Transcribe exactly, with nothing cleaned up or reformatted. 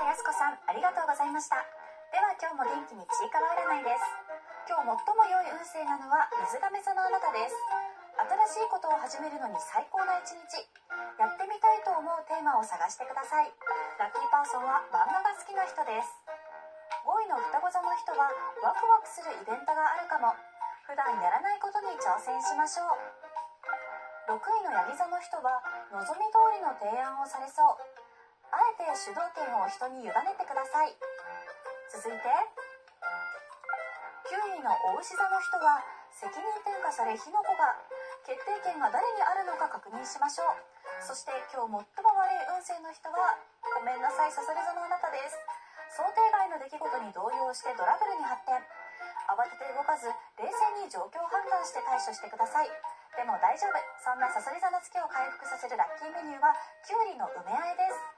やすこさん、ありがとうございました。では今日も元気にちいかわ占いです。今日最も良い運勢なのは水亀座のあなたです。新しいことを始めるのに最高な一日。やってみたいと思うテーマを探してください。ラッキーパーソンは漫画が好きな人です。ごいの双子座の人はワクワクするイベントがあるかも。普段やらないことに挑戦しましょう。ろくいのヤギ座の人は望み通りの提案をされそう。あえて主導権を人に委ねてください。続いてきゅういの牡牛座の人は責任転嫁され火の粉が。決定権が誰にあるのか確認しましょう。そして今日最も悪い運勢の人はごめんなさい、さそり座のあなたです。想定外の出来事に動揺してトラブルに発展。慌てて動かず冷静に状況を判断して対処してください。でも大丈夫。そんなさそり座の月を回復させるラッキーメニューはきゅうりの梅和えです。